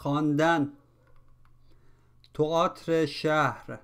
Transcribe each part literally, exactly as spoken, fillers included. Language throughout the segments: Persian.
خواندن. تئاتر شهر.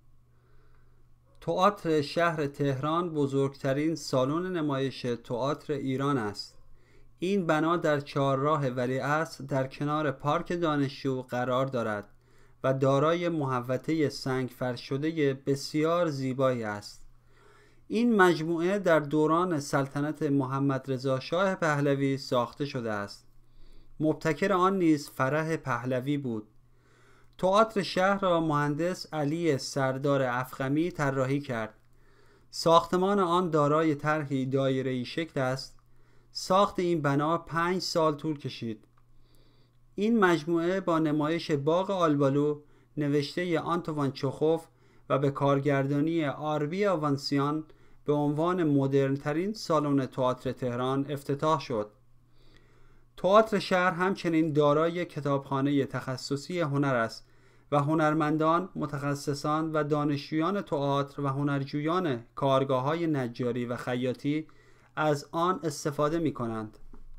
تئاتر شهر تهران بزرگترین سالن نمایش تئاتر ایران است. این بنا در چهارراه ولیعصر در کنار پارک دانشجو قرار دارد و دارای محوطه سنگ فرش شده بسیار زیبایی است. این مجموعه در دوران سلطنت محمد رضا شاه پهلوی ساخته شده است. مبتکر آن نیز فرح پهلوی بود. تئاتر شهر را مهندس علی سردار افخمی طراحی کرد. ساختمان آن دارای طرحی دایره‌ای شکل است. ساخت این بنا پنج سال طول کشید. این مجموعه با نمایش باغ آلبالو نوشته آنتوان چخوف و به کارگردانی آربی آوانسیان به عنوان مدرن ترین سالن تئاتر تهران افتتاح شد. تئاتر شهر همچنین دارای کتابخانه تخصصی هنر است و هنرمندان، متخصصان و دانشجویان تئاتر و هنرجویان کارگاه‌های نجاری و خیاطی از آن استفاده می‌کنند.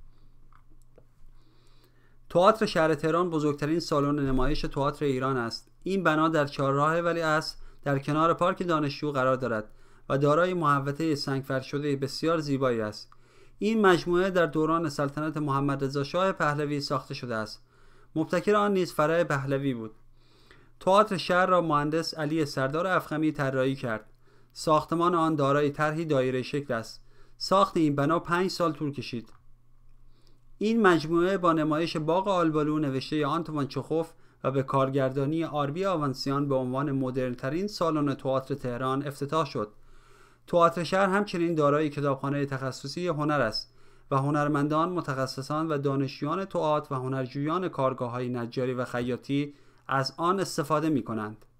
تئاتر شهر تهران بزرگترین سالن نمایش تئاتر ایران است. این بنا در چهارراه ولیعصر در کنار پارک دانشجو قرار دارد و دارای محوطه سنگ فرش شده بسیار زیبایی است. این مجموعه در دوران سلطنت محمد رضا شاه پهلوی ساخته شده است. مبتکر آن نیز فرح پهلوی بود. تئاتر شهر را مهندس علی سردار افخمی طراحی کرد. ساختمان آن دارای طرحی دایره شکل است. ساخت این بنا پنج سال طول کشید. این مجموعه با نمایش باغ آلبالو نوشته آنتوان چخوف و به کارگردانی آربی آوانسیان به عنوان مدرن ترین سالن تئاتر تهران افتتاح شد. تئاتر شهر همچنین دارای کتابخانه تخصصی هنر است و هنرمندان، متخصصان و دانشجویان تئاتر و هنرجویان کارگاه‌های نجاری و خیاطی از آن استفاده می‌کنند.